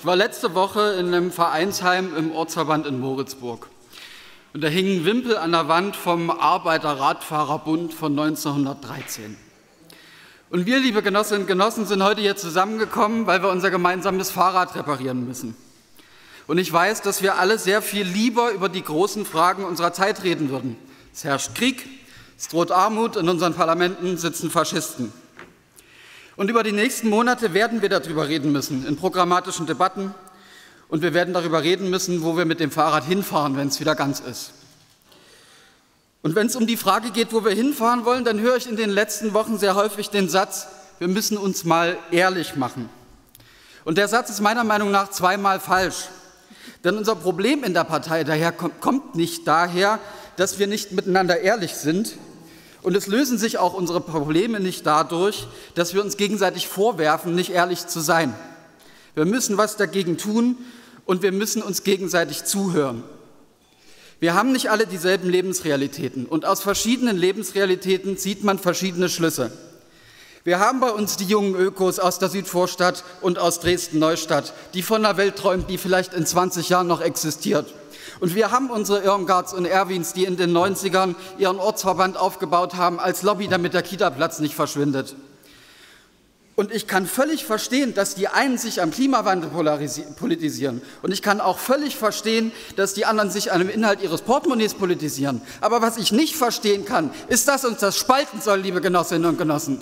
Ich war letzte Woche in einem Vereinsheim im Ortsverband in Moritzburg. Und da hingen Wimpel an der Wand vom Arbeiter-Radfahrer-Bund von 1913. Und wir, liebe Genossinnen und Genossen, sind heute hier zusammengekommen, weil wir unser gemeinsames Fahrrad reparieren müssen. Und ich weiß, dass wir alle sehr viel lieber über die großen Fragen unserer Zeit reden würden. Es herrscht Krieg, es droht Armut, in unseren Parlamenten sitzen Faschisten. Und über die nächsten Monate werden wir darüber reden müssen, in programmatischen Debatten. Und wir werden darüber reden müssen, wo wir mit dem Fahrrad hinfahren, wenn es wieder ganz ist. Und wenn es um die Frage geht, wo wir hinfahren wollen, dann höre ich in den letzten Wochen sehr häufig den Satz, wir müssen uns mal ehrlich machen. Und der Satz ist meiner Meinung nach zweimal falsch. Denn unser Problem in der Partei kommt nicht daher, dass wir nicht miteinander ehrlich sind. Und es lösen sich auch unsere Probleme nicht dadurch, dass wir uns gegenseitig vorwerfen, nicht ehrlich zu sein. Wir müssen was dagegen tun und wir müssen uns gegenseitig zuhören. Wir haben nicht alle dieselben Lebensrealitäten und aus verschiedenen Lebensrealitäten zieht man verschiedene Schlüsse. Wir haben bei uns die jungen Ökos aus der Südvorstadt und aus Dresden-Neustadt, die von einer Welt träumen, die vielleicht in 20 Jahren noch existiert. Und wir haben unsere Irmgards und Erwins, die in den 90ern ihren Ortsverband aufgebaut haben als Lobby, damit der Kita-Platz nicht verschwindet. Und ich kann völlig verstehen, dass die einen sich am Klimawandel politisieren. Und ich kann auch völlig verstehen, dass die anderen sich an dem Inhalt ihres Portemonnaies politisieren. Aber was ich nicht verstehen kann, ist, dass uns das spalten soll, liebe Genossinnen und Genossen.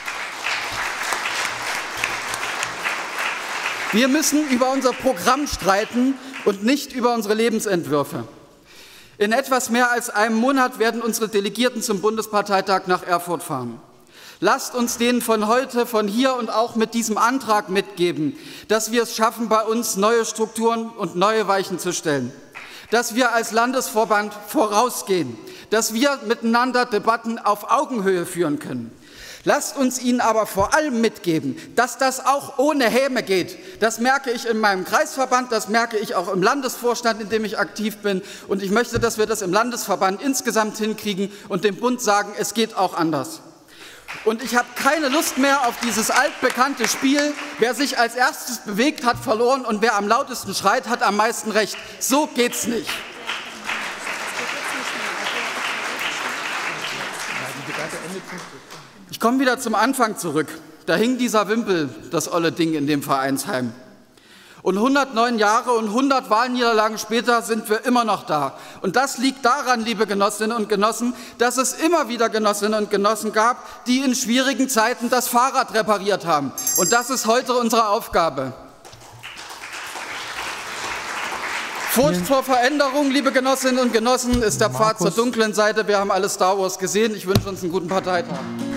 Wir müssen über unser Programm streiten und nicht über unsere Lebensentwürfe. In etwas mehr als einem Monat werden unsere Delegierten zum Bundesparteitag nach Erfurt fahren. Lasst uns denen von heute, von hier und auch mit diesem Antrag mitgeben, dass wir es schaffen, bei uns neue Strukturen und neue Weichen zu stellen. Dass wir als Landesverband vorausgehen, dass wir miteinander Debatten auf Augenhöhe führen können. Lasst uns ihnen aber vor allem mitgeben, dass das auch ohne Häme geht. Das merke ich in meinem Kreisverband, das merke ich auch im Landesvorstand, in dem ich aktiv bin. Und ich möchte, dass wir das im Landesverband insgesamt hinkriegen und dem Bund sagen, es geht auch anders. Und ich habe keine Lust mehr auf dieses altbekannte Spiel, wer sich als erstes bewegt, hat verloren und wer am lautesten schreit, hat am meisten Recht. So geht's nicht. Ich komme wieder zum Anfang zurück. Da hing dieser Wimpel, das olle Ding, in dem Vereinsheim. Und 109 Jahre und 100 Wahlniederlagen später sind wir immer noch da. Und das liegt daran, liebe Genossinnen und Genossen, dass es immer wieder Genossinnen und Genossen gab, die in schwierigen Zeiten das Fahrrad repariert haben. Und das ist heute unsere Aufgabe. Furcht vor Veränderung, liebe Genossinnen und Genossen, ist der Pfad zur dunklen Seite. Wir haben alle Star Wars gesehen. Ich wünsche uns einen guten Parteitag.